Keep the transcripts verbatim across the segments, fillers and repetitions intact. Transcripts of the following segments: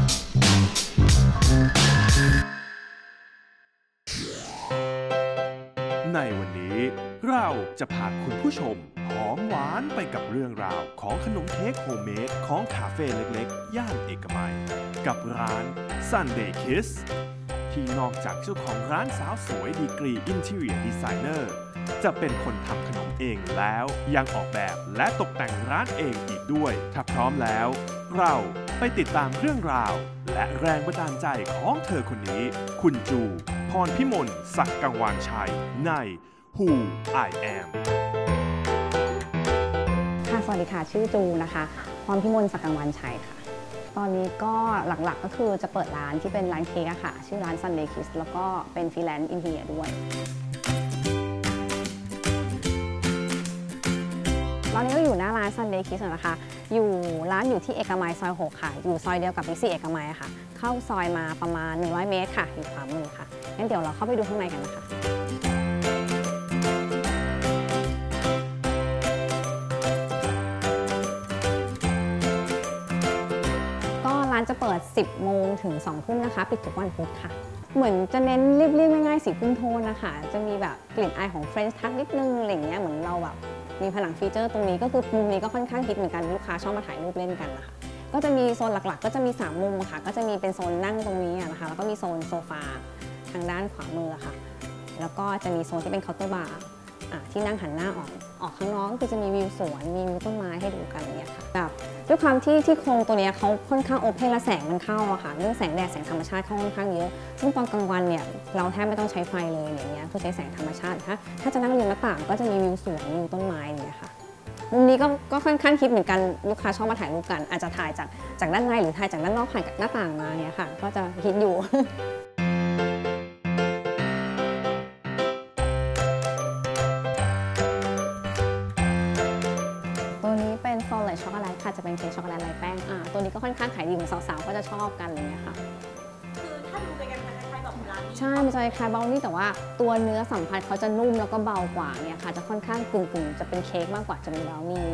ในวันนี้เราจะพาคุณผู้ชมหอมหวานไปกับเรื่องราวของขนมเค้กโฮมเมดของคาเฟ่เล็กๆย่านเอกมัยกับร้าน Sunday Kiss ที่นอกจากเจ้าของร้านสาวสวยดีกรี Interior Designer จะเป็นคนทำขนมเองแล้วยังออกแบบและตกแต่งร้านเองอีกด้วยถ้าพร้อมแล้วเราไปติดตามเรื่องราวและแรงบันดาลใจของเธอคนนี้คุณจูพรพิมลศักดิ์กังวานชัยใน Who I Am ค่ะสวัสดีค่ะชื่อจูนะคะพรพิมลศักดิ์กังวานชัยค่ะตอนนี้ก็หลักๆก็คือจะเปิดร้านที่เป็นร้านเค้กค่ะชื่อร้าน Sunday Kiss แล้วก็เป็นฟรีแลนซ์อินเทียด้วยตอนนี้ก็อยู่หน้าร้าน Sunday Kiss นะคะอยู่ร้านอยู่ที่เอกมัยซอยหกค่ะอยู่ซอยเดียวกับบิ๊กซีเอกมัยค่ะเข้าซอยมาประมาณหนึ่งร้อยเมตรค่ะอยู่ขวามือค่ะงั้นเดี๋ยวเราเข้าไปดูข้างในกันนะคะก็ร้านจะเปิดสิบโมงถึงสองทุ่มนะคะปิดทุกวันพุธค่ะเหมือนจะเน้นเรียบๆง่ายๆสีคุ้มโทนนะคะจะมีแบบกลิ่นอายของเฟรนช์ทัชนิดนึงอะไรเงี้ยเหมือนเราแบบมีผนังฟีเจอร์ตรงนี้ก็คือมุมนี้ก็ค่อนข้างฮิตเหมือนกันลูกค้าชอบมาถ่ายรูปเล่นกันนะคะก็จะมีโซนหลักๆก็จะมีสามมุมค่ะก็จะมีเป็นโซนนั่งตรงนี้นะคะแล้วก็มีโซนโซฟาทางด้านขวามือค่ะแล้วก็จะมีโซนที่เป็นเคาน์เตอร์บาร์ที่นั่งหันหน้าออกออกข้างนอกก็คือจะมีวิวสวนมีวิวต้นไม้ให้ดูกันอย่างเงี้ยค่ะแบบด้วยความที่ที่โครงตัวนี้เขาค่อนข้างโอเพนและแสงมันเข้าอะค่ะเรื่องแสงแดดแสงธรรมชาติเข้าค่อนข้างเยอะซึ่งตอนกลางวันเนี่ยเราแทบไม่ต้องใช้ไฟเลยอย่างเงี้ยคือใช้แสงธรรมชาติถ้าถ้าจะนั่งริมหน้าต่างก็จะมีวิวสวนวิวต้นไม้อย่างเงี้ยค่ะมุมนี้ก็ก็ค่อนข้างคิดเหมือนกันลูกค้าชอบมาถ่ายรูปกันอาจจะถ่ายจากจากด้านในหรือถ่ายจากด้านนอกผ่านหน้าต่างมาเนี่ยค่ะก็จะฮิตอยู่ตัวนี้เป็นโซนเลยช็อกโกแลตค่ะจะเป็นเค้กช็อกโกแลตไร้แป้งอ่าตัวนี้ก็ค่อนข้างขายดีเหมือนสาวๆก็จะชอบกันอะไรเงี้ยค่ะคือถ้าดูไปกันมันคล้ายๆแบบร้านนี้ใช่มันจะคล้ายๆเบลนี่แต่ว่าตัวเนื้อสัมผัสเขาจะนุ่มแล้วก็เบากว่าเนี่ยค่ะจะค่อนข้างกึ่งๆจะเป็นเค้กมากกว่าจะเป็นเบลนี่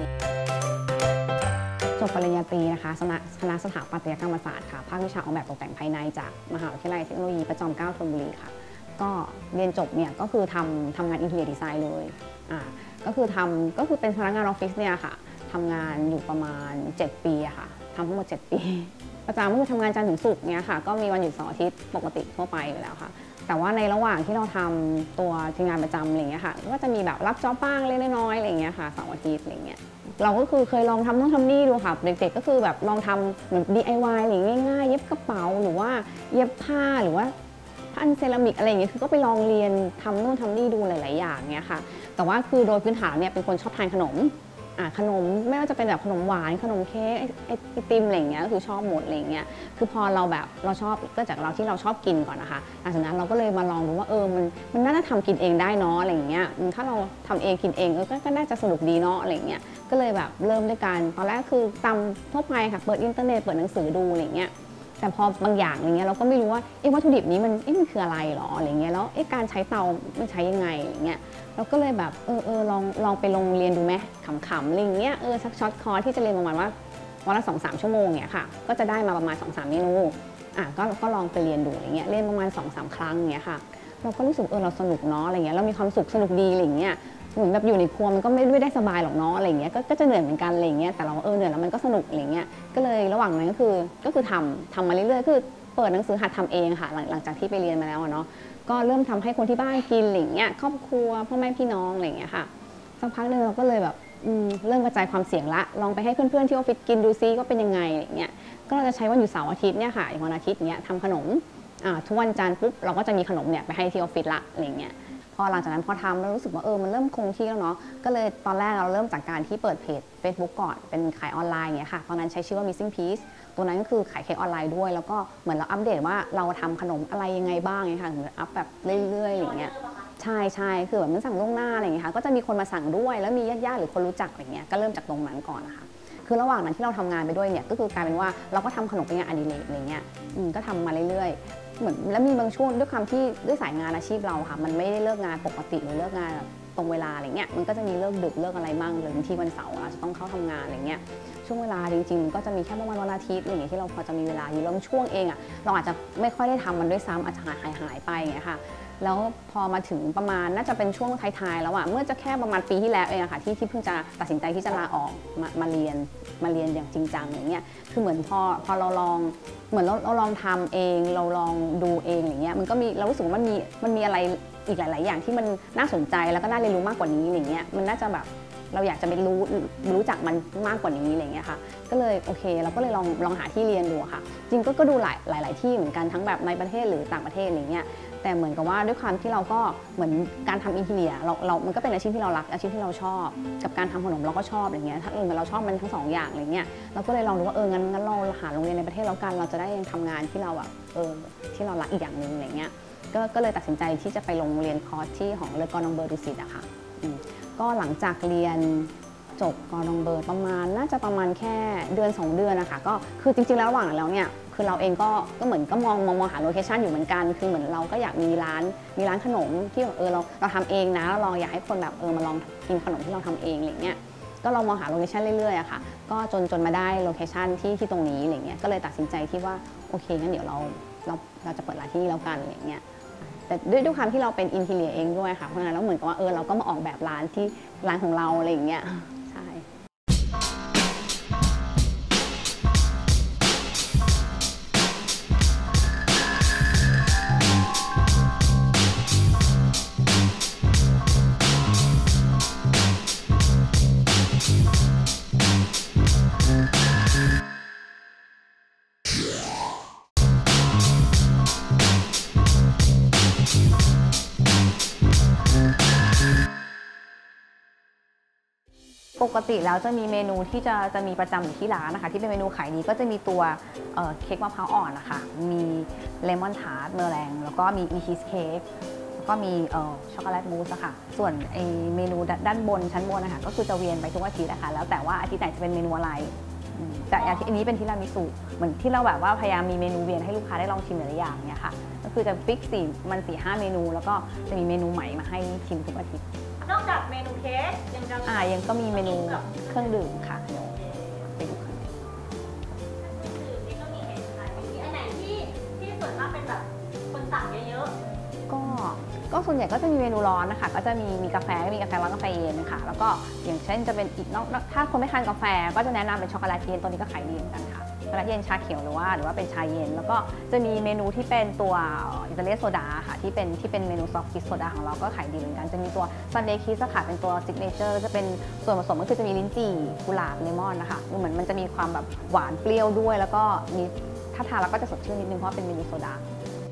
จบปริญญาตรีนะคะคณะสถาปัตยกรรมศาสตร์ค่ะภาควิชาออกแบบตกแต่งภายในจากมหาวิทยาลัยเทคโนโลยีพระจอมเกล้าธนบุรีค่ะก็เรียนจบเนี่ยก็คือทำทำงานอินเทอร์เน็ตดีไซน์เลยอ่าก็คือทำก็คือเป็นพนักงานออฟฟิศเนี่ยค่ะทำงานอยู่ประมาณเจ็ดปีอะค่ะทำทั้งหมดเจ็ดปีประจำก็คือทำงานจันทร์ถึงศุกร์เนี่ยค่ะก็มีวันหยุดเสาร์อาทิตย์ปกติทั่วไปอยู่แล้วค่ะแต่ว่าในระหว่างที่เราทำตัวทีมงานประจำอะไรเงี้ยค่ะก็จะมีแบบรับจ็อบบ้างเล็กน้อยอะไรเงี้ยค่ะเสาร์อาทิตย์อะไรเงี้ยเราก็คือเคยลองทำนู่นทำนี่ดูค่ะเด็กๆก็คือแบบลองทำเหมือน ดี ไอ วาย อะไรง่ายๆเย็บกระเป๋าหรือว่าเย็บผ้าหรือว่าพันเซรามิกอะไรอย่างเงี้ยคือก็ไปลองเรียนทำนู่นทำนี่ดูหลายๆอย่างเงี้ยค่ะแต่ว่าคือโดยพื้นฐานเนี่ยเป็นคนชอบทานขนมขนมไม่ว่าจะเป็นแบบขนมหวานขนมเค้กไอติมอะไรเงี้ยก็คือชอบหมดอะไรเงี้ยคือพอเราแบบเราชอบก็จากเราที่เราชอบกินก่อนนะคะหลังจากนั้นเราก็เลยมาลองดูว่าเออมันมันน่าจะทำกินเองได้เนาะอะไรเงี้ยถ้าเราทำเองกินเองเออก็น่าจะสนุกดีเนาะอะไรเงี้ยก็เลยแบบเริ่มด้วยกันตอนแรกคือตามทั่วไปค่ะเปิดอินเทอร์เน็ตเปิดหนังสือดูอะไรเงี้ยแต่พอบางอย่างอะไรเงี้ยเราก็ไม่รู้ว่าเอ๊ะวัตถุดิบนี้มันเอ๊ะมันคืออะไรหรออะไรเงี้ยแล้วเอ๊ะการใช้เตามันใช้ยังไงอะไรเงี้ยเราก็เลยแบบเออเออลองลองไปลงเรียนดูไหมขำๆอะไรเงี้ยเออสักช็อตคอร์สที่จะเรียนประมาณว่าวันละสองสามชั่วโมงเนี่ยค่ะก็จะได้มาประมาณสองสามเมนูอ่ะก็ก็ลองไปเรียนดูอะไรเงี้ยเรียนประมาณสองสามครั้งเงี้ยค่ะเราก็รู้สึกเออเราสนุกเนาะอะไรเงี้ยเรามีความสุขสนุกดีอะไรเงี้ยเหมือนแบบอยู่ในครัวมันก็ไม่ได้สบายหรอกเนาะอะไรเงี้ยก็จะเหนื่อยเหมือนกันอะไรเงี้ยแต่เราเออเหนื่อยแล้วมันก็สนุกอะไรเงี้ยก็เลยระหว่างนั้นก็คือก็คือทำทำมาเรื่อยๆคือเปิดหนังสือหัดทำเองค่ะหลังจากที่ไปเรียนมาแล้วเนาะก็เริ่มทำให้คนที่บ้านกินอะไรเงี้ยครอบครัวพ่อแม่พี่น้องอะไรเงี้ยค่ะสักพักหนึ่งเราก็เลยแบบเริ่มกระจายความเสี่ยงละลองไปให้เพื่อนๆที่ออฟฟิศกินดูซิก็เป็นยังไงอะไรเงี้ยก็เราจะใช้วันหยุดเสาร์อาทิตย์เนี่ยค่ะอย่างวันอาทิตย์เนี้ยทำขนมทุกวันจันทร์ปุ๊บเราก็จะมีขนมเนี่ยไปให้ที่ออฟฟิศละอะไรเงี้ยพอหลังจากนั้นพอทำเรารู้สึกว่าเออมันเริ่มคงที่แล้วเนาะก็เลยตอนแรกเราเริ่มจากการที่เปิดเพจ Facebook ก่อนเป็นขายออนไลน์เงี้ยค่ะตอนนั้นใช้ชื่อว่า Missing Piece ตัวนั้นก็คือขายเค้กออนไลน์ด้วยแล้วก็เหมือนเราอัปเดตว่าเราทำขนมอะไรยังไงบ้างเงี้ยค่ะเหมือนอัพแบบเรื่อยๆอย่างเงี้ยใช่ใช่คือแบบมันสั่งล่วงหน้าอะไรอย่างเงี้ยค่ะก็จะมีคนมาสั่งด้วยแล้วมีญาติๆหรือคนรู้จักอะไรเงี้ยก็เริ่มจากตรงนั้นก่อนนะคะคือระหว่างนั้นที่เราทำงานไปด้วยเนี่ยก็คือกลายเป็นว่าเราก็ทำขนมเป็นงานอดิเรกอะไรเงี้ยก็ทำมาเรื่อยๆเหมือนแล้วมีบางช่วงด้วยความที่ด้วยสายงานอาชีพเราค่ะมันไม่ได้เลิกงานปกติหรือเลิกงานปตรงเวลาอะไรเงี้ยมันก็จะมีเลิกดึกเลิกอะไรบ้างหรือบางทีวันเสาร์อาจจะต้องเข้าทำงานอะไรเงี้ยช่วงเวลาจริงๆก็จะมีแค่ประมาณวันอาทิตย์อะไรอย่างเงี้ยที่เราพอจะมีเวลาอยู่แล้วช่วงเองอ่ะเราอาจจะไม่ค่อยได้ทำมันด้วยซ้ำอาจจะหายหายหายไปอย่างเงี้ยค่ะแล้วพอมาถึงประมาณน่าจะเป็นช่วงท้ายๆแล้วอะเมื่อจะแค่ประมาณปีที่แล้วเองอะค่ะที่ที่เพิ่งจะตัดสินใจที่จะลาออกมามาเรียนมาเรียนอย่างจริงจังอย่างเงี้ยคือเหมือนพอพอเราลองเหมือนเราเราลองทำเองเราลองดูเองอย่างเงี้ยมันก็มีเรารู้สึกว่ามันมีมันมีอะไรอีกหลายๆอย่างที่มันน่าสนใจแล้วก็น่าเรียนรู้มากกว่านี้อย่างเงี้ยมันน่าจะแบบเราอยากจะไปรู้รู้จักมันมากกว่านี้อะไรเงี้ยค่ะก็เลยโอเคเราก็เลยลองลองหาที่เรียนดูค่ะจริงก็ก็ดูหลายหลายหลายที่เหมือนกันทั้งแบบในประเทศหรือต่างประเทศอะไรเงี้ยแต่เหมือนกับว่าด้วยความที่เราก็เหมือนการทำอินทีเรียเราเรามันก็เป็นอาชีพที่เรารักอาชีพที่เราชอบกับการทำขนมเราก็ชอบอย่างเงี้ยถ้าเออเราชอบมันทั้งสองอย่างอะไรเงี้ยเราก็เลยลองดูว่าเอองั้นงั้นเราหาโรงเรียนในประเทศแล้วกันเราจะได้ยังทำงานที่เราแบบเออที่เรารักอีกอย่างหนึ่งอะไรเงี้ยก็ก็เลยตัดสินใจที่จะไปลงเรียนคอร์สที่ของเลอกอร์ดองเบอร์ดูสิตอะค่ะก็หลังจากเรียนจบกอร์ดองเบอร์ประมาณน่าจะประมาณแค่เดือนสองเดือนนะคะก็คือจริงๆแล้วระหว่างแล้วเนี่ยคือเราเองก็ก็เหมือนก็มองมองมองหาโลเคชันอยู่เหมือนกันคือเหมือนเราก็อยากมีร้านมีร้านขนมที่เออเราเราทำเองนะเราลองอยากให้คนแบบเออมาลองกินขนมที่เราทำเองอะไรเงี้ยก็เรามองหาโลเคชันเรื่อยๆอะค่ะก็จนจนมาได้โลเคชันที่ที่ตรงนี้อะไรเงี้ยก็เลยตัดสินใจที่ว่าโอเคงั้นเดี๋ยวเราเราเราจะเปิดร้านที่นี่แล้วกันอะไรเงี้ยแต่ด้วยด้วยความที่เราเป็นอินทีเรียเองด้วยค่ะเพราะฉะนั้นแล้วเหมือนกับว่าเออเราก็มาออกแบบร้านที่ร้านของเราอะไรอย่างเงี้ยใช่ ปกติแล้วจะมีเมนูที่จะจะมีประจำอยู่ที่ร้านนะคะที่เป็นเมนูขายดีก็จะมีตัวเอ่อเค้กมะพร้าวอ่อนนะคะมีเลมอนทาร์ตเมอร์แรงแล้วก็มีอีชีสเค้กแล้วก็มีเอ่อช็อกโกแลตมูสอะค่ะส่วนไอเมนูด้านบนชั้นบนนะคะก็คือจะเวียนไปทุกอาทิตย์นะคะแล้วแต่ว่าอาทิตย์ไหนจะเป็นเมนูอะไรแต่อาทิตย์นี้เป็นทีรามิสุเหมือนที่เราแบบว่าพยายามมีเมนูเวียนให้ลูกค้าได้ลองชิมหลายอย่างเนี่ยค่ะก็คือจะฟิกสี่มันสี่ห้าเมนูแล้วก็จะมีเมนูใหม่มาให้ชิมทุกอาทิตย์นอกจากเมนูเค้กยังจะอ่ายังก็มีเมนูเครื่องดื่มค่ะเดี๋ยวไปดูค่ะดื่มนี่ก็มีเห็นขายมีอันไหนที่ที่ส่วนมากเป็นแบบคนสั่งเยอะๆก็ก็ส่วนใหญ่ก็จะมีเมนูร้อนนะคะก็จะมีมีกาแฟมีกาแฟร้อนกาแฟเย็นค่ะแล้วก็อย่างเช่นจะเป็นอีกนอกถ้าคนไม่ทานกาแฟก็จะแนะนำเป็นช็อกโกแลตเย็นตัวนี้ก็ขายดีเหมือนกันค่ะช็อกโกแลตเย็นชาเขียวหรือว่าหรือว่าเป็นชาเย็นแล้วก็จะมีเมนูที่เป็นตัวอิตาเลียนโซดาค่ะที่เป็นที่เป็นเมนูซอฟต์คิสโซดาของเราก็ขายดีเหมือนกันจะมีตัวซันเดย์คิสค่ะเป็นตัวซิกเนเจอร์จะเป็นส่วนผสมก็คือจะมีลิ้นจี่กุหลาบเลมอนนะคะเหมือนมันจะมีความแบบหวานเปรี้ยวด้วยแล้วก็มีถ้าทานแล้วก็จะสดชื่นนิดนึงเพราะเป็นเมนูโซดา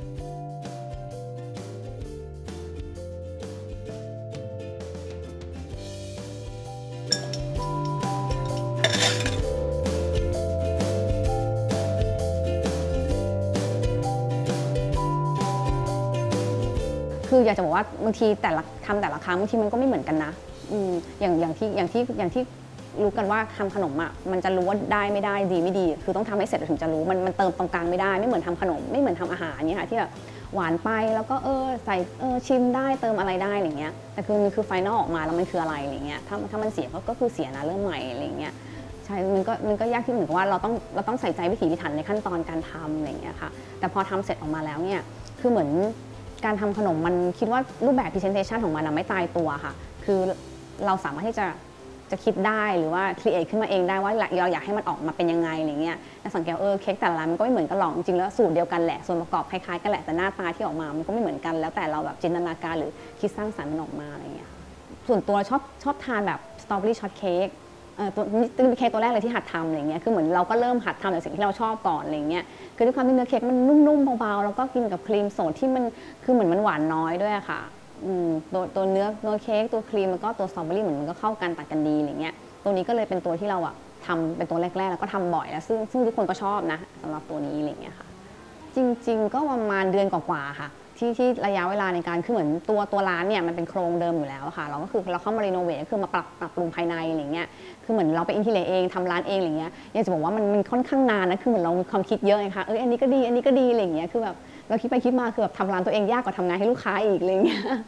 คืออยากจะบอกว่าบางทีแต่ละทำแต่ละครั้งบางทีมันก็ไม่เหมือนกันนะอืมอย่างอย่างที่อย่างที่อย่างที่รู้กันว่าทำขนมอ่ะมันจะรู้ว่าได้ไม่ได้ดีไม่ดีคือต้องทำให้เสร็จถึงจะรู้มันมันเติมตรงกลางไม่ได้ไม่เหมือนทำขนมไม่เหมือนทำอาหารเนี่ยค่ะที่แบบหวานไปแล้วก็เออใส่เออชิมได้เติมอะไรได้อะไรเงี้ยแต่คือมันคือไฟนอลออกมาแล้วมันคืออะไรอะไรเงี้ยถ้าถ้ามันเสียก็คือเสียนะเริ่มใหม่อะไรเงี้ยใช่มันก็มันก็ยากที่เหมือนกับว่าเราต้องเราต้องใส่ใจวิถีพิถันในขั้นตอนการทำอะไรเงี้ยค่ะแต่พอทำเสร็จออกมาแล้วเนี่ยคือเหมือนการทำขนมมันคิดว่ารูปแบบ presentation ของมันไม่ตายตัวค่ะคือเราสามารถที่จะจะคิดได้หรือว่า create ขึ้นมาเองได้ว่าเราอยากให้มันออกมาเป็นยังไงอะไรเงี้ยแต่สังเกตเออเค้กแต่ละร้านมันก็ไม่เหมือนกันหรอกจริงๆแล้วสูตรเดียวกันแหละส่วนประกอบคล้ายๆกันแหละแต่หน้าตาที่ออกมามันก็ไม่เหมือนกันแล้วแต่เราแบบจินตนาการหรือคิดสร้างสรรค์มันออกมาอะไรเงี้ยส่วนตัวชอบชอบทานแบบสตรอเบอรี่ช็อตเค้กตัวนี้เป็นเค้กตัวแรกเลยที่หัดทำอะไรเงี้ยคือเหมือนเราก็เริ่มหัดทำจากสิ่งที่เราชอบก่อนอะไรเงี้ยคือด้วยความที่เนื้อเค้กมันนุ่มๆเบาๆแล้วก็กินกับครีมสดที่มันคือเหมือนมันหวานน้อยด้วยค่ะตัวตัวเนื้อเนื้อเค้กตัวครีมแล้วก็ตัวสตรอเบอรี่เหมือนมันก็เข้ากันตัดกันดีอะไรเงี้ยตัวนี้ก็เลยเป็นตัวที่เราอะทำเป็นตัวแรกๆแล้วก็ทำบ่อยแล้วซึ่งซึ่งทุกคนก็ชอบนะสำหรับตัวนี้อะไรเงี้ยค่ะจริงๆก็ประมาณเดือนกว่าๆค่ะที่ที่ระยะเวลาในการคือเหมือนตัวตัวร้านเนี่ยมันเป็นโครงเดิมอยู่แล้วค่ะเราก็คือเราเข้ามารีโนเวทก็คือมาปรับปรับปรุงภายในอะไรเงี้ยคือเหมือนเราไปอินทีเรียเองทำร้านเองอะไรเงี้ยอยากจะบอกว่ามันมันค่อนข้างนานนะคือเหมือนเรามีความคิดเยอะไงคะเอออันนี้ก็ดีอันนี้ก็ดีอะไรเงี้ยคือแบบเราคิดไปคิดมาคือแบบทำร้านตัวเองยากกว่าทำงานให้ลูกค้าอีกอะไรเงี้ย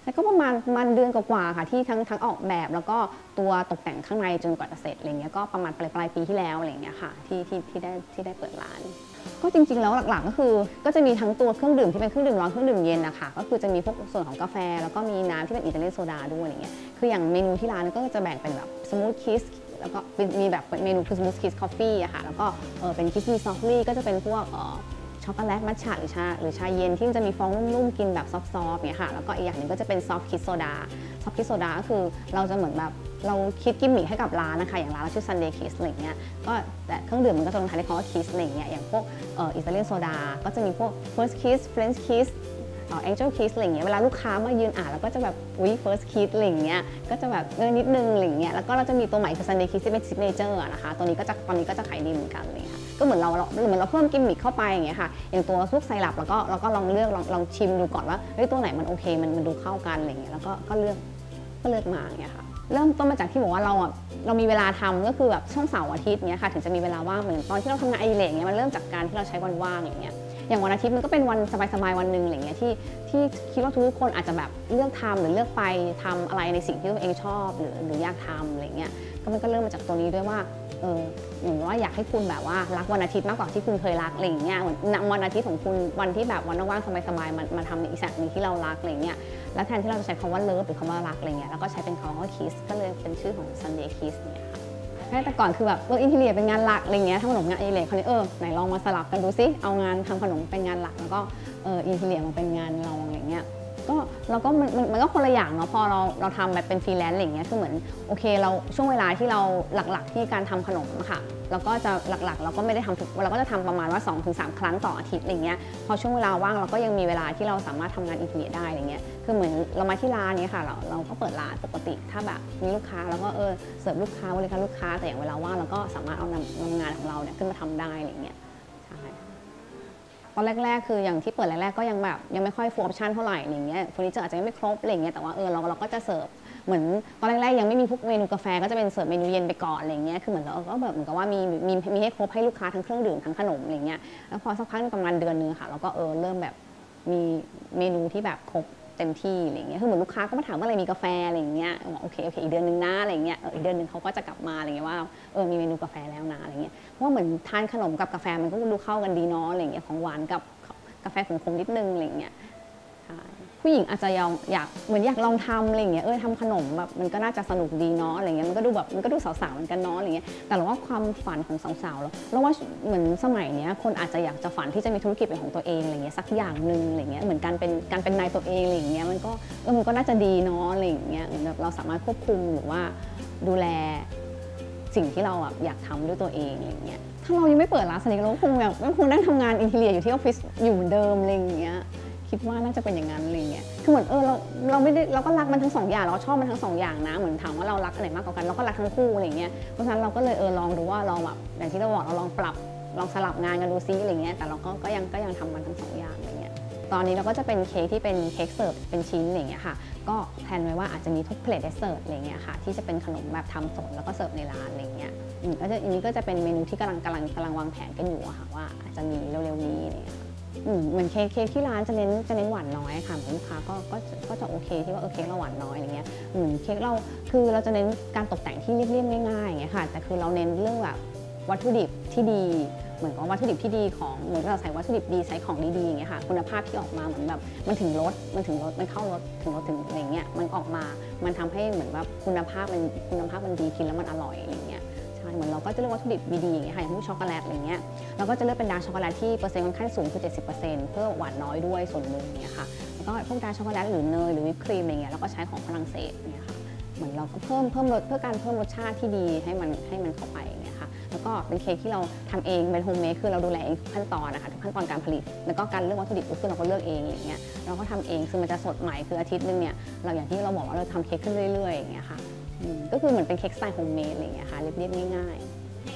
แล้วก็ประมาณประมาณเดือนกว่าๆค่ะที่ทั้งทั้งออกแบบแล้วก็ตัวตกแต่งข้างในจนกว่าจะเสร็จอะไรเงี้ยก็ประมาณปลายปลายปีที่แล้วอะไรเงี้ยค่ะที่ที่ที่ได้ที่ได้เปิดร้านก็จริงๆแล้วหลักๆก็คือก็จะมีทั้งตัวเครื่องดื่มที่เป็นเครื่องดื่มร้อนเครื่องดื่มเย็นนะคะก็คือจะมีพวกส่วนของกาแฟแล้วก็มีน้ำที่เป็นอิตาเลียนโซดาด้วยอะไรเงี้ยคืออย่างเมนูที่ร้านก็จะแบ่งเป็นแบบสมูทคิสแล้วก็มีแบบเมนูคือสมูทคิสคอฟฟี่อะค่ะแล้วก็เออเป็นคิสมีซอฟลี่ก็จะเป็นพวกเออช็อกโกแลตมัทฉะหรือชาหรือชาเย็นที่มันจะมีฟองนุ่มๆกินแบบซอฟต์ๆเนี่ยค่ะแล้วก็อีกอย่างหนึ่งก็จะเป็นซอฟต์คิสโซดาซอฟต์คิสโซดาก็คือเราจะเหมือนแบบเราคิดกิมมิคให้กับร้านนะคะอย่างร้านเราชื่อ Sunday Kiss อะไรเงี้ยก็แต่เครื่องดื่มมันก็จะลงท้ายด้วยคำว่า Kiss อะไรเงี้ยอย่างพวกเอ่ออิตาเลียนโซดาก็จะมีพวก First Kiss French Kiss เอ่อ Angel Kiss อะไรเงี้ยเวลาลูกค้ามายืนอ่านแล้วก็จะแบบอุ๊ย First Kiss อะไรเงี้ยก็จะแบบเออนิดนึงอะไรเงี้ยแล้วก็เราจะมีตัวใหม่คือ Sunday Kiss ที่เป็น Signature นะคะตัวนี้ก็จะตอนนี้ก็จะขายดีเหมือนกันเลยค่ะก็เหมือนเราเราเหมือนเราเพิ่มกิมมิคเข้าไปอย่างเงี้ยค่ะอย่างตัวพวกไซรัปแล้วก็เราก็ลองเลือกลองลองชิมดูก่อนว่าเฮ้ยตัวไหนมันโอเคมันมันดูเข้ากันอะไรเงี้ยแล้วก็ก็เลือกก็เลือกมาอย่างเงี้ยค่ะเริ่มต้นมาจากที่บอกว่าเราอ่ะเรามีเวลาทำก็คือแบบช่วงเสาร์อาทิตย์เนี้ยค่ะถึงจะมีเวลาว่างเหมือนตอนที่เราทำงานอดิเรกเนี้ยมันเริ่มจากการที่เราใช้วันว่างอย่างเงี้ยอย่างวันอาทิตย์มันก็เป็นวันสบายๆวันนึงอะไรเงี้ยที่ที่คิดว่าทุกคนอาจจะแบบเลือกทำหรือเลือกไปทำอะไรในสิ่งที่ตัวเองชอบหรือหรืออยากทำอะไรเงี้ยก็มันก็เริ่มมาจากตัวนี้ด้วยว่าเอออย่างว่าอยากให้คุณแบบว่ารักวันอาทิตย์มากกว่าที่คุณเคยรักอะไรอย่างเงี้ยเหมือนวันอาทิตย์ของคุณวันที่แบบวันว่างๆสบายๆมันมาทำในอีกสิ่งนึงที่เรารักอะไรเงี้ยแล้วแทนที่เราจะใช้คำว่าเลิฟหรือคำว่ารักอะไรเงี้ยแล้วก็ใช้เป็นคำว่าคิสก็เลยเป็นชื่อของ Sunday Kiss เนี่ยค่ะแต่ก่อนคือแบบเอออินทีเรียเป็นงานหลักอะไรเงี้ยทำขนมงานอดิเรกเขาเนี่ยเออไหนลองมาสลับกันดูซิเอางานทำขนมเป็นงานหลักแล้วก็เอออินทีเรียมาเป็นงานรองอะไรเงี้ยก็เราก็มันมันก็คนละอย่างเนาะพอเราเราทำแบบเป็นฟรีแลนซ์อะไรเงี้ยคือเหมือนโอเคเราช่วงเวลาที่เราหลักๆที่การทำขนมค่ะเราก็จะหลักๆเราก็ไม่ได้ทำทุกเราก็จะทำประมาณว่า สองถึงสาม ครั้งต่ออาทิตย์อะไรเงี้ยพอช่วงเวลาว่างเราก็ยังมีเวลาที่เราสามารถทำงานอินทีเรียได้อะไรเงี้ยคือเหมือนเรามาที่ร้านนี้ค่ะเราเราก็เปิดร้านปกติถ้าแบบมีลูกค้าแล้วก็เออเสิร์ฟลูกค้าบริการลูกค้าแต่อย่างเวลาว่างเราก็สามารถเอานำนำงานของเราเนี่ยขึ้นมาทำได้อะไรเงี้ยใช่ตอนแรกๆคืออย่างที่เปิดแรกๆก็ยังแบบยังไม่ค่อยฟูลออปชั่นเท่าไหร่อะไรเงี้ยเฟอร์นิเจอร์อาจจะไม่ครบอะไรเงี้ยแต่ว่าเออเราเราก็จะเสิร์ฟเหมือนตอนแรกๆยังไม่มีพวกเมนูกาแฟก็จะเป็นเสิร์ฟเมนูเย็นไปก่อนอะไรเงี้ยคือเหมือนเราก็แบบเหมือนกับว่ามีมีมีให้ครบให้ลูกค้าทั้งเครื่องดื่มทั้งขนมอะไรเงี้ยแล้วพอสักพักประมาณเดือนนึงค่ะเราก็เออเริ่มแบบมีเมนูที่แบบครบเต็มที่อะไรเงี้ยคือเหมือนลูกค้าก็มาถามว่าอะไรมีกาแฟอะไรเงี้ยบอกโอเคโอเคอีกเดือนนึงนะอะไรเงี้ยอีกเดือนนึงเขาก็จะกลับมาอะไรเงี้ยว่าเออมีเมนูกาแฟแล้วนะอะไรเงี้ยเพราะว่าเหมือนทานขนมกับกาแฟมันก็ดูเข้ากันดีเนาะอะไรเงี้ยของหวานกับกาแฟขมๆนิดนึงอะไรเงี้ยผู้หญิงอาจจะอยากเหมือนอยากลองทำอะไรเงี้ยเออทำขนมแบบมันก็น่าจะสนุกดีเนาะอะไรเงี้ยมันก็ดูแบบมันก็ดูสาวๆเหมือนกันเนาะอะไรเงี้ยแต่เราว่าความฝันของสาวๆแล้วเราว่าเหมือนสมัยเนี้ยคนอาจจะอยากจะฝันที่จะมีธุรกิจเป็นของตัวเองอะไรเงี้ยสักอย่างนึงอะไรเงี้ยเหมือนการเป็นการเป็นนายตัวเองอะไรเงี้ยมันก็เออมันก็น่าจะดีเนาะอะไรเงี้ยแบบเราสามารถควบคุมหรือว่าดูแลสิ่งที่เราอยากทำด้วยตัวเองอะไรเงี้ยถ้าเรายังไม่เปิดร้านสนิทเราคงแบบคงนั่งทำงานอินทีเรียอยู่ที่ออฟฟิศอยู่เหมือนเดิมอะไรเงี้ยคิดว่าน่าจะเป็นอย่างนั้นอะไรเงี้ยคือเหมือนเออเราเราไม่ได้เราก็รักมันทั้งสองอย่างเราชอบมันทั้งสองอย่างนะเหมือนถามว่าเรารักอะไรมากกว่ากันเราก็รักทั้งคู่อะไรเงี้ยเพราะฉะนั้นเราก็เลยเออลองดูว่าลองแบบอย่างที่เราบอกเราลองปรับลองสลับงานกันดูซิอะไรเงี้ยแต่เราก็ก็ยังก็ยังทำมันทั้งสองอย่างอะไรเงี้ยตอนนี้เราก็จะเป็นเค้กที่เป็นเค้กเสิร์ฟเป็นชิ้นอะไรเงี้ยค่ะก็แพลนไว้ว่าอาจจะมีทุกเพลทเดสเซอร์อะไรเงี้ยค่ะที่จะเป็นขนมแบบทำสดแล้วก็เสิร์ฟในร้านอะไรเงี้ยก็จะอันนี้ก็จะเป็นเมนูที่กำลังกำลังกำลังวางแผนกันอยู่อะค่ะว่าอาจจะมีเร็วๆนี้อะไรเงี้ยเหมือนเค้กเค้กที่ร้านจะเน้นจะเน้นหวานน้อยค่ะลูกค้าก็ก็ก็จะโอเคที่ว่าเออเค้กเราหวานน้อยอะไรเงี้ยเหมือนเค้กเราคือเราจะเน้นการตกแต่งที่เรียบๆง่ายๆอย่างเงี้ยค่ะแต่คือเราเน้นเรื่องแบบวัตถุดิบที่ดีเหมือนกับวัตถุดิบที่ดีของเหมือนเราใส่วัตถุดิบดีใส่ของดีๆอย่างเงี้ยค่ะคุณภาพที่ออกมาเหมือนแบบมันถึงรสมันถึงรสมันเข้ารสถึงรสถึงอะไรเงี้ยมันออกมามันทำให้เหมือนแบบคุณภาพมันคุณภาพมันดีกินแล้วมันอร่อยอะไรเงี้ยเหมือนเราก็จะเลือกวัตถุดิบดีๆอย่างเงี้ยค่ะอย่างพวกช็อกโกแลตอะไรเงี้ยเราก็จะเลือกเป็นดาร์กช็อกโกแลตที่เปอร์เซ็นต์ค่อนข้างสูงคือ เจ็ดสิบเปอร์เซ็นต์ เพื่อหวานน้อยด้วยส่วนหนึ่งอย่างเงี้ยค่ะแล้วก็พวกดาร์กช็อกโกแลตหรือเนยหรือวิปครีมอะไรเงี้ยเราก็ใช้ของฝรั่งเศสเนี่ยค่ะเหมือนเราก็เพิ่มเพิ่มรสเพื่อการเพิ่มรสชาติที่ดีให้มันให้มันเข้าไปอย่างเงี้ยค่ะแล้วก็เป็นเค้กที่เราทำเองเป็นโฮมเมดคือเราดูแลเองทุกขั้นตอนนะคะทุกขั้นตอนการผลิตแล้วก็การเลือกวัตถุดิบก็คือเราก็เลือกเองอย่างเงี้ยเราก็ทำเองคือมันจะสดใหม่คืออาทิตย์นึงเนี่ยเราอย่างที่เราบอกว่าเราทำเค้กขึ้นเรื่อยๆอย่างเงี้ยค่ะก็คือเหมือนเป็นเค้กสไตล์โฮมเมดอะไรเงี้ยค่ะเรียบๆง่ายๆ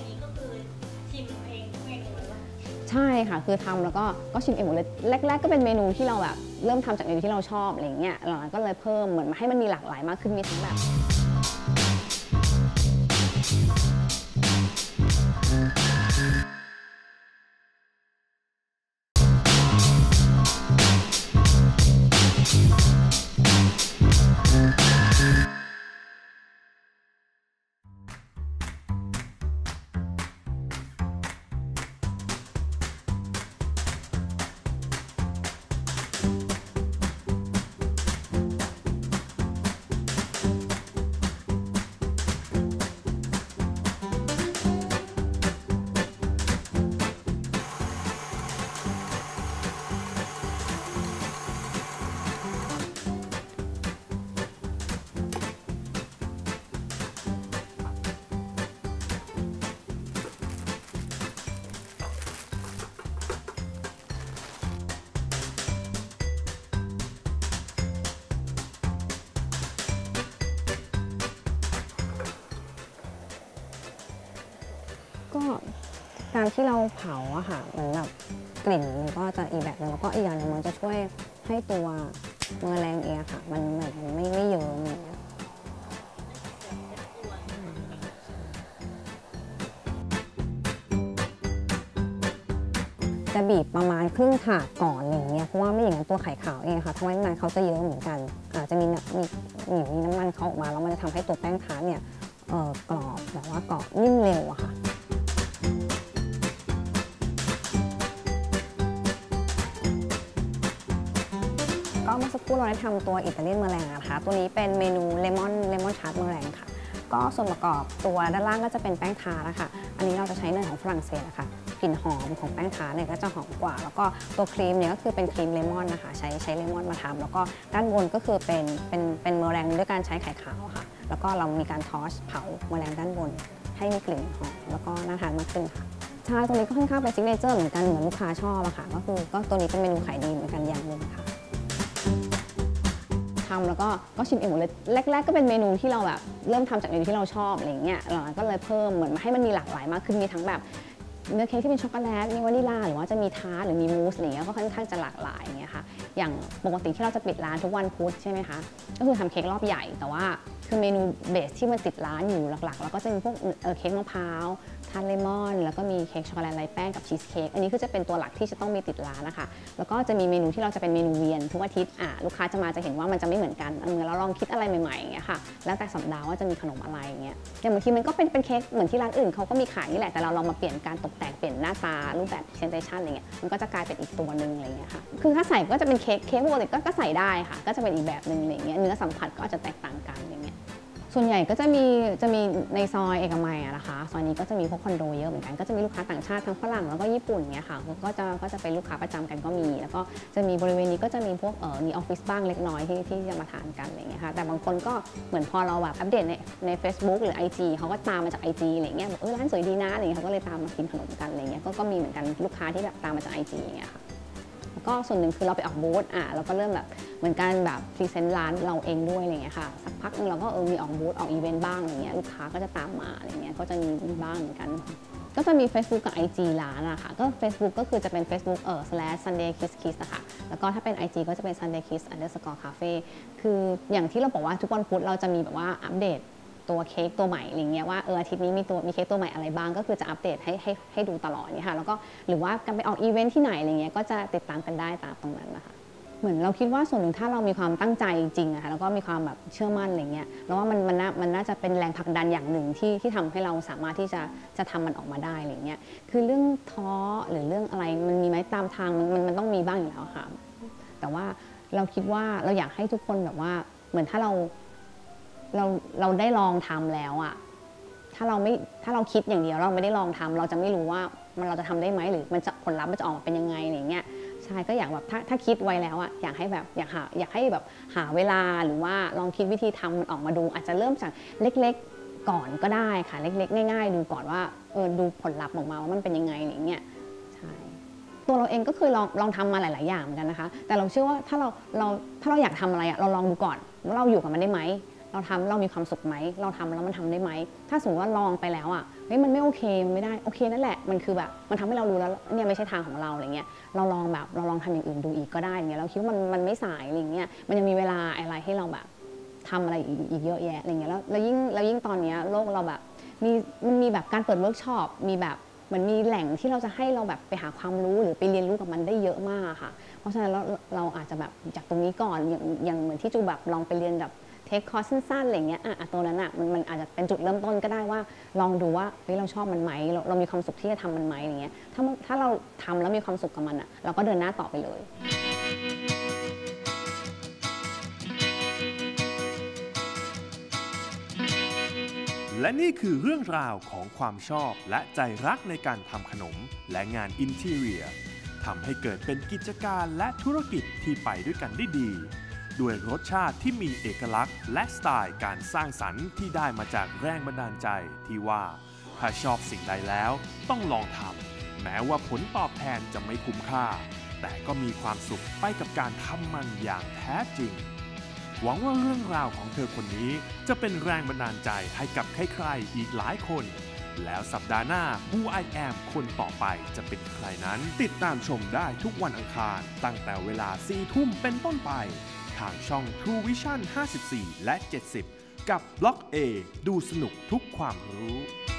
ใช่ค่ะคือทำแล้วก็ก็ชิมเองหมดเลยแรกๆก็เป็นเมนูที่เราแบบเริ่มทำจากเมนูที่เราชอบอะไรเงี้ยหลังๆก็เลยเพิ่มเหมือนให้มันมีหลากหลายมากขึ้นมีทั้งแบบก็การที่เราเผาอะค่ะเหมือนแบบกลิ่นมันก็จะอีกแบบนึงแล้วก็อีกอย่างหนึงมันจะช่วยให้ตัวแมลงเองค่ะมันเหมือนไม่ไม่เยิ้มอย่างเงี้ยจะบีบประมาณครึ่งถาดก่อนอย่างเงี้ยเพราะว่าไม่อย่างนั้นตัวไข่ขาวเองค่ะถ้าไว้นานเขาจะเยิ้มเหมือนกันอาจจะมีมีมีมีน้ำมันเขาออกมาแล้วมันจะทำให้ตัวแป้งทาร์ตเนี่ยเอ่อกรอบแบบว่ากรอบนิ่มเร็วอะค่ะก็เมื่อสักครู่เราได้ทำตัวอิตาเลียนแมลงนะคะตัวนี้เป็นเมนูเลมอนเลมอนชาร์ตแมลงค่ะก็ส่วนประกอบตัวด้านล่างก็จะเป็นแป้งทาร์ตนะคะอันนี้เราจะใช้เนยของฝรั่งเศสนะคะกลิ่นหอมของแป้งทาร์ตเนี่ยก็จะหอมกว่าแล้วก็ตัวครีมเนี่ยก็คือเป็นครีมเลมอนนะคะใช้ใช้เลมอนมาทำแล้วก็ด้านบนก็คือเป็นเป็นเป็นแมลงด้วยการใช้ไข่ขาวค่ะแล้วก็เรามีการทอสเผาแมลงด้านบนให้มีกลิ่นหอมแล้วก็น่าทานมากขึ้นค่ะใช่ตัวนี้ก็ค่อนข้างเป็นซิกเนเจอร์เหมือนกันเหมือนลูกค้าชอบอะค่ะก็คือก็ตัวนี้เป็นเมนูขายดีเหมือนกันอย่างหนึ่งค่ะทำแล้วก็ก็ชิมเองหมดเลยแรกๆก็เป็นเมนูที่เราแบบเริ่มทำจากเมนูที่เราชอบอะไรเงี้ยเราก็เลยเพิ่มเหมือนให้มันมีหลากหลายมากขึ้นมีทั้งแบบเนื้อเค้กที่เป็นช็อกโกแลตมีวานิลลาหรือว่าจะมีทาร์ตหรือมีมูสอะไรเงี้ยก็ค่อนข้างจะหลากหลายอย่างเงี้ยค่ะอย่างปกติที่เราจะปิดร้านทุกวันพุธใช่ไหมคะก็คือทำเค้กรอบใหญ่แต่ว่าคือเมนูเบสที่มันติดร้านอยู่หลักๆแล้วก็จะมีพวกเค้กมะพร้าวทาร์ตเลมอนแล้วก็มีเค้กช็อกโกแลตไร้แป้งกับชีสเค้กอันนี้คือจะเป็นตัวหลักที่จะต้องมีติดร้านนะคะแล้วก็จะมีเมนูที่เราจะเป็นเมนูเวียนทุกอาทิตย์อ่ะลูกค้าจะมาจะเห็นว่ามันจะไม่เหมือนกันเออเราลองคิดอะไรใหม่ๆอย่างเงี้ยค่ะแล้วแต่สัปดาห์ว่าจะมีขนมอะไรอย่างเงี้ยอย่างบางทีมันก็เป็นเป็นเค้กเหมือนที่ร้านอื่นเขาก็มีขายนี่แหละแต่เราลองมาเปลี่ยนการตกแต่งเปลี่ยนหน้าตารูปแบบ presentation อะไรเงี้ยมันก็จะกลายเป็นอีกตัวนึงอะไรเงี้ยค่ะคือถ้าใส่ก็จะเป็นเค้กเค้กปกติก็ใส่ได้ค่ะก็จะเป็นอีกแบบนึงอะไรเงี้ยเนื้อสัมผัสก็อาจจะแตกต่างกันอย่างเงี้ยส่วนใหญ่ก็จะมีจะมีในซอยเอกมัยอะนะคะซอยนี้ก็จะมีพวกคอนโดเยอะเหมือนกันก็จะมีลูกค้าต่างชาติทั้งฝรั่งแล้วก็ญี่ปุ่นเงี้ยค่ะก็จะก็จะเป็นลูกค้าประจำกันก็มีแล้วก็จะมีบริเวณนี้ก็จะมีพวกเออมีออฟฟิศบ้างเล็กน้อยที่ที่จะมาทานกันอะไรเงี้ยค่ะแต่บางคนก็เหมือนพอเราแบบอัปเดตในใน Facebook หรือ ไอ จี เขาก็ตามมาจาก ไอ จี อะไรเงี้ยบอกเออร้านสวยดีนะอะไรเงี้ยเขาก็เลยตามมากินขนมกันอะไรเงี้ยก็ก็มีเหมือนกันลูกค้าที่แบบตามมาจาก ไอ จี อย่างเงี้ยค่ะก็ส่วนหนึ่งคือเราไปออกบูธอ่ะเราก็เริ่มแบบเหมือนกันแบบพรีเซนต์ร้านเราเองด้วยอะไรเงี้ยค่ะสักพักนึงเราก็เออมีออกบูธออกอีเวนต์บ้างอะไรเงี้ยลูกค้าก็จะตามมาอะไรเงี้ยก็จะมีบ้างเหมือนกันก็จะมี Facebook กับ ไอ จี ร้านอะค่ะก็ Facebook ก็คือจะเป็น Facebook เอ่อ slash sunday kiss kiss อะค่ะแล้วก็ถ้าเป็น ไอ จี ก็จะเป็น sunday kiss underscore cafe คืออย่างที่เราบอกว่าทุกวันพุธเราจะมีแบบว่าอัปเดตตัวเค้กตัวใหม่อะไรเงี้ยว่าเอออาทิตย์นี้มีตัวมีเค้กตัวใหม่อะไรบ้างก็คือจะอัปเดตให้ให้ให้ดูตลอดเนี่ยค่ะแล้วก็หรือว่าการไปออกอีเวนท์ที่ไหนอะไรเงี้ยก็จะติดตามกันได้ตามตรงนั้นนะคะเหมือนเราคิดว่าส่วนหนึ่งถ้าเรามีความตั้งใจจริงๆนะคะแล้วก็มีความแบบเชื่อมั่นอะไรเงี้ยแล้วว่ามันมันน่ามันน่าจะเป็นแรงผลักดันอย่างหนึ่งที่ที่ทำให้เราสามารถที่จะจะทำมันออกมาได้อะไรเงี้ยคือเรื่องท้อหรือเรื่องอะไรมันมีไหมตามทางมันมันต้องมีบ้างอยู่แล้วค่ะแต่ว่าเราคิดว่าเราอยากให้ทุกคนแบบว่าเหมือนถ้าเราเราเราได้ลองทำแล้วอะถ้าเราไม่ถ้าเราคิดอย่างเดียวเราไม่ได้ลองทำเราจะไม่รู้ว่ามันเราจะทำได้ไหมหรือมันจะผลลัพธ์มันจะออกมาเป็นยังไงอะไรเงี้ยใช่ก็อยากแบบถ้าถ้าคิดไว้แล้วอะอยากให้แบบอยากหาอยากให้แบบหาเวลาหรือว่าลองคิดวิธีทำมันออกมาดูอาจจะเริ่มจากเล็กๆก่อนก็ได้ค่ะเล็กๆง่ายๆดูก่อนว่าเออดูผลลัพธ์ออกมาว่ามันเป็นยังไงอะไรเงี้ยใช่ตัวเราเองก็เคยลองลองทำมาหลายๆอย่างเหมือนกันนะคะแต่เราเชื่อว่าถ้าเราเราถ้าเราอยากทำอะไรอะเราลองดูก่อนว่าเราอยู่กับมันได้ไหมเราทำเรามีความสุขไหมเราทำแล้วมันทำได้ไหมถ้าสมมติว่าลองไปแล้วอ่ะเฮ้ยมันไม่โอเคมันไม่ได้โอเคนั่นแหละมันคือแบบมันทำให้เรารู้แล้วเนี่ยไม่ใช่ทางของเราอะไรเงี้ยเราลองแบบเราลองทำอย่างอื่นดูอีกก็ได้เงี้ยเราคิดว่ามันมันไม่สายอะไรเงี้ยมันยังมีเวลาอะไรให้เราแบบทำอะไรอีกเยอะแยะอะไรเงี้ยแล้วแล้วยิ่งแล้วยิ่งตอนนี้โลกเราแบบมีมันมีแบบการเปิดเวิร์กช็อปมีแบบเหมือนมีแหล่งที่เราจะให้เราแบบไปหาความรู้หรือไปเรียนรู้กับมันได้เยอะมากค่ะเพราะฉะนั้นเราเราอาจจะแบบจากตรงนี้ก่อนอย่างอย่างเหมือนที่จูแบบลองไปเรียนแบบเทคคอร์สสั้นๆอะไรเงี้ยอ่ะตัวนั้นอ่ะมันมันอาจจะเป็นจุดเริ่มต้นก็ได้ว่าลองดูว่าเฮ้ยเราชอบมันไหมเราเรามีความสุขที่จะทำมันไหมอย่างเงี้ยถ้าถ้าเราทำแล้วมีความสุขกับมันอ่ะเราก็เดินหน้าต่อไปเลยและนี่คือเรื่องราวของความชอบและใจรักในการทำขนมและงานอินทีเรียทำให้เกิดเป็นกิจการและธุรกิจที่ไปด้วยกันได้ดีด้วยรสชาติที่มีเอกลักษณ์และสไตล์การสร้างสรรค์ที่ได้มาจากแรงบันดาลใจที่ว่าถ้าชอบสิ่งใดแล้วต้องลองทำแม้ว่าผลตอบแทนจะไม่คุ้มค่าแต่ก็มีความสุขไปกับการทำมันอย่างแท้จริงหวังว่าเรื่องราวของเธอคนนี้จะเป็นแรงบันดาลใจให้กับใครๆอีกหลายคนแล้วสัปดาห์หน้า Who I Am คนต่อไปจะเป็นใครนั้น ติดตามชมได้ทุกวันอังคารตั้งแต่เวลาสี่ทุ่มเป็นต้นไปทางช่อง True Vision ห้าสิบสี่ และ เจ็ดสิบ กับบล็อก A ดูสนุกทุกความรู้